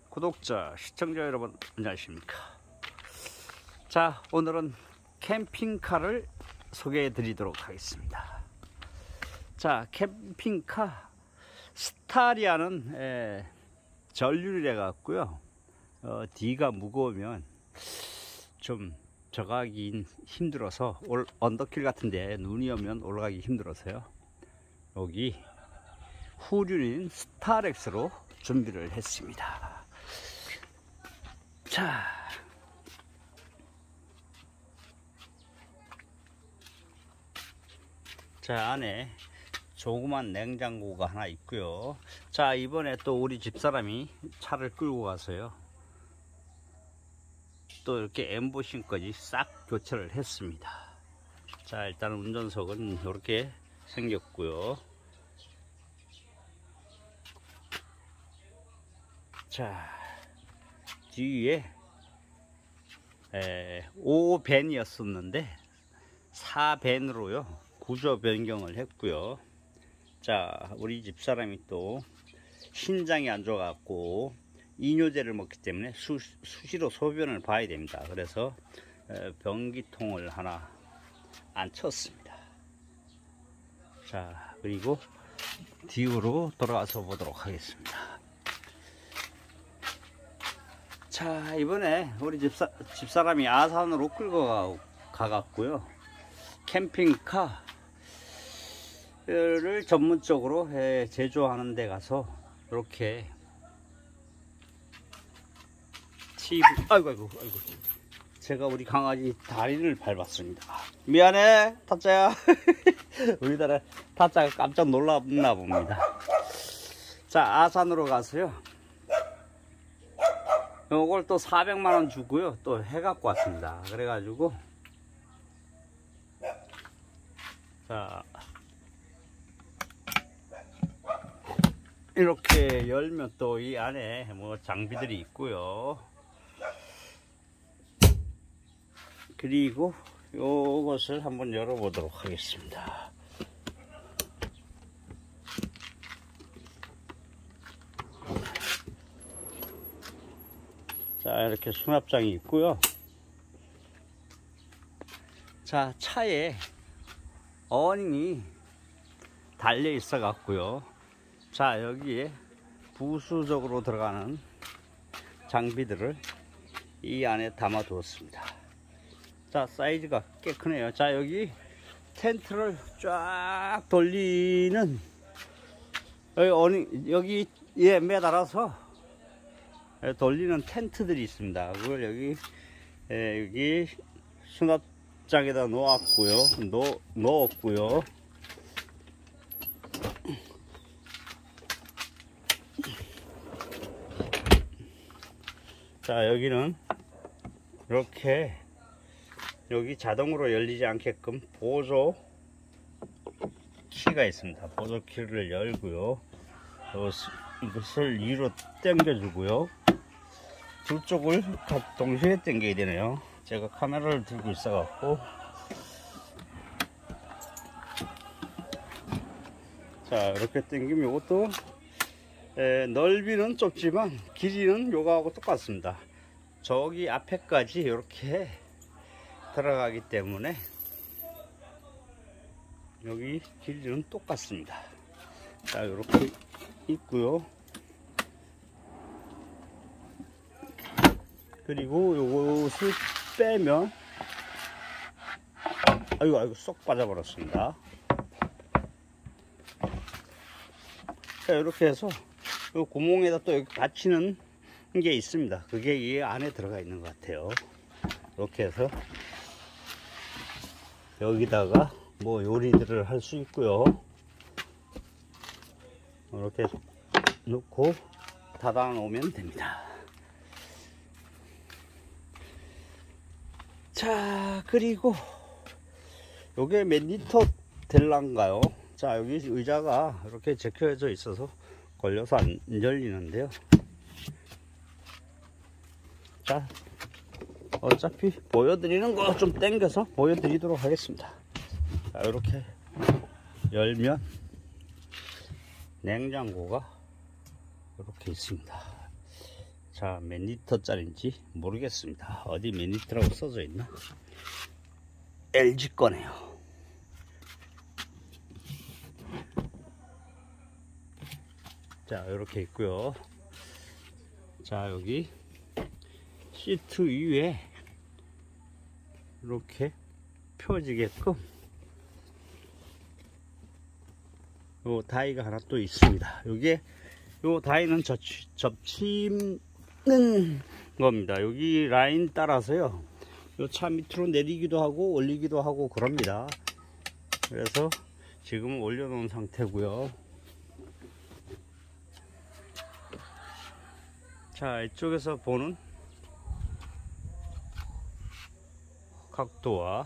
구독자, 시청자 여러분 안녕하십니까. 자, 오늘은 캠핑카를 소개해 드리도록 하겠습니다. 자, 캠핑카 스타리아는 전륜이라 갖고요. 뒤가 무거우면 좀 저가기 힘들어서 언덕길 같은데 눈이 오면 올라가기 힘들어서요. 여기 후륜인 스타렉스로 준비를 했습니다. 자, 안에 조그만 냉장고가 하나 있고요. 자, 이번에 또 우리 집사람이 차를 끌고 가서요, 또 이렇게 엠보싱까지 싹 교체를 했습니다. 자, 일단 운전석은 이렇게 생겼고요. 자, 뒤에 5밴이었었는데 4밴으로요 구조 변경을 했고요. 자, 우리 집사람이 또 신장이 안 좋아 갖고 이뇨제를 먹기 때문에 수시로 소변을 봐야 됩니다. 그래서 변기통을 하나 앉혔습니다. 자, 그리고 뒤로 돌아가서 보도록 하겠습니다. 자, 이번에 우리 집사람이 아산으로 끌고 가갖고요, 캠핑카를 전문적으로 제조하는 데 가서 이렇게 아이고 제가 우리 강아지 다리를 밟았습니다. 미안해 타짜야. 우리 타짜가 깜짝 놀랐나 봅니다. 자, 아산으로 가서요, 요걸 또 400만원 주고요 또 해갖고 왔습니다. 그래가지고 자, 이렇게 열면 또 이 안에 뭐 장비들이 있고요. 그리고 요것을 한번 열어보도록 하겠습니다. 자, 이렇게 수납장이 있고요. 자, 차에 어닝이 달려 있어 갖고요. 자, 여기에 부수적으로 들어가는 장비들을 이 안에 담아 두었습니다. 자, 사이즈가 꽤 크네요. 자, 여기 텐트를 쫙 돌리는 여기에 매달아서 돌리는 텐트들이 있습니다. 그걸 여기 수납장에다 넣었고요. 자, 여기는 이렇게 여기 자동으로 열리지 않게끔 보조 키가 있습니다. 보조 키를 열고요. 이것을 위로 당겨주고요. 두 쪽을 동시에 당겨야 되네요. 제가 카메라를 들고 있어 갖고. 자, 이렇게 당기면 이것도 넓이는 좁지만 길이는 요거하고 똑같습니다. 저기 앞에까지 이렇게 들어가기 때문에 여기 길이는 똑같습니다. 자, 이렇게 있고요. 그리고 요것을 빼면 아이고 쏙 빠져버렸습니다. 자, 이렇게 해서 요 구멍에다 또 여기 받치는 게 있습니다. 그게 이 안에 들어가 있는 것 같아요. 이렇게 해서 여기다가 뭐 요리들을 할 수 있고요. 이렇게 놓고 닫아 놓으면 됩니다. 자, 그리고 요게 몇 리터 될란가요? 자, 여기 의자가 이렇게 제껴져 있어서 걸려서 안 열리는데요. 자, 어차피 보여드리는 거 좀 당겨서 보여드리도록 하겠습니다. 자, 이렇게 열면 냉장고가 이렇게 있습니다. 자, 몇 리터짜리인지 모르겠습니다. 어디 몇 리터라고 써져 있나? LG 거네요. 자, 이렇게 있고요. 자, 여기 시트 위에 이렇게 펴지게끔 요 다이가 하나 또 있습니다. 요게 요 다이는 접히는 겁니다. 여기 라인 따라서요, 요 차 밑으로 내리기도 하고 올리기도 하고 그럽니다. 그래서 지금 올려놓은 상태고요. 자, 이쪽에서 보는 각도와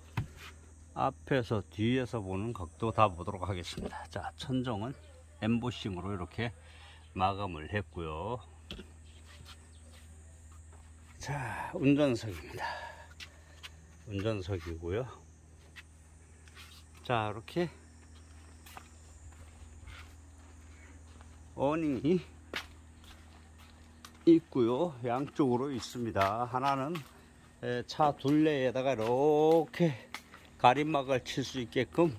앞에서 뒤에서 보는 각도 다 보도록 하겠습니다. 자, 천정은 엠보싱으로 이렇게 마감을 했고요. 자, 운전석입니다. 운전석이고요. 자, 이렇게 어닝이 있고요. 양쪽으로 있습니다. 하나는 차 둘레에다가 이렇게 가림막을 칠 수 있게끔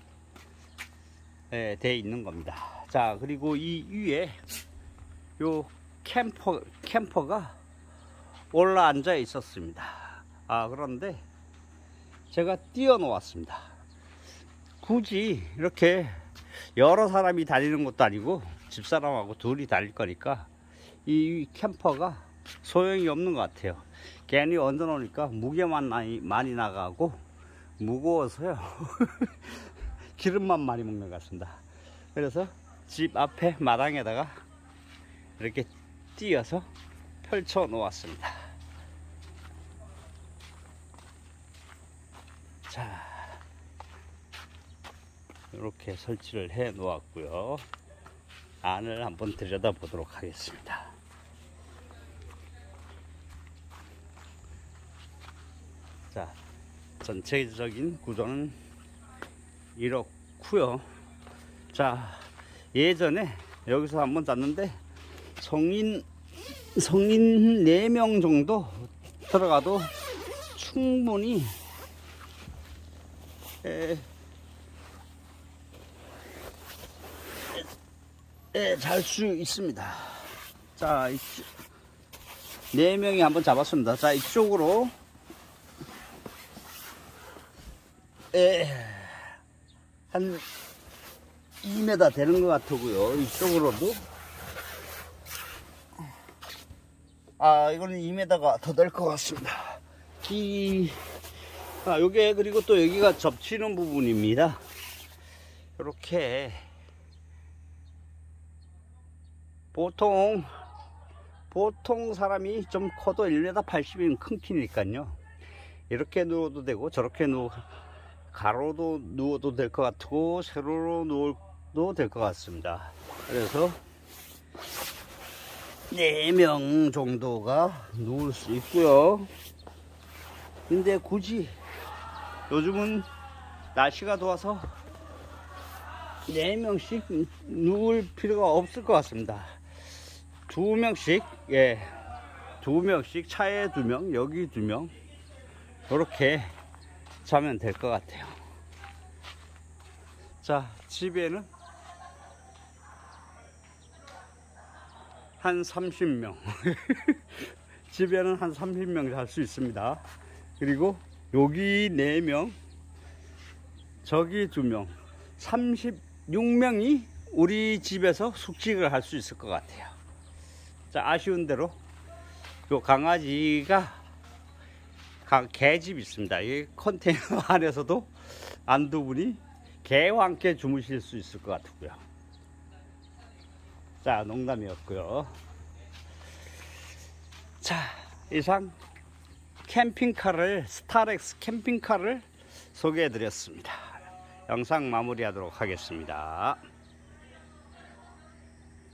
돼 있는 겁니다. 자, 그리고 이 위에 요 캠퍼가 올라 앉아 있었습니다. 그런데 제가 띄워 놓았습니다. 굳이 이렇게 여러 사람이 다니는 것도 아니고 집사람하고 둘이 다닐 거니까 이 캠퍼가 소용이 없는 것 같아요. 괜히 얹어 놓으니까 무게만 많이 나가고 무거워서요. 기름만 많이 먹는 것 같습니다. 그래서 집 앞에 마당에다가 이렇게 띄어서 펼쳐 놓았습니다. 자, 이렇게 설치를 해 놓았고요. 안을 한번 들여다 보도록 하겠습니다. 자, 전체적인 구조는 이렇고요. 자, 예전에 여기서 한번 잤는데 성인 4명 정도 들어가도 충분히 잘 수 있습니다. 자, 4명이 한번 잡았습니다. 자, 이쪽으로 한 2m 되는 것 같고요. 이쪽으로도 이거는 2m가 더 될 것 같습니다. 요게 그리고 또 여기가 접치는 부분입니다. 이렇게 보통 사람이 좀 커도 1m 80이면 큰 키니까요. 이렇게 누워도 되고 저렇게 가로도 누워도 될 것 같고 세로로 누워도 될 것 같습니다. 그래서 4명 정도가 누울 수 있고요. 근데 굳이 요즘은 날씨가 더워서 4명씩 누울 필요가 없을 것 같습니다. 2명씩, 2명씩, 차에 2명, 여기 2명, 이렇게 자면 될 것 같아요. 자, 집에는 한 30명 집에는 한 30명 잘 수 있습니다. 그리고 여기 4명, 저기 2명, 36명이 우리 집에서 숙식을 할 수 있을 것 같아요. 자, 아쉬운 대로 요 강아지가 개집 있습니다. 이 컨테이너 안에서도 안두분이 개와 함께 주무실 수 있을 것 같고요. 자, 농담이었고요. 자, 이상 캠핑카를, 스타렉스 캠핑카를 소개해 드렸습니다. 영상 마무리하도록 하겠습니다.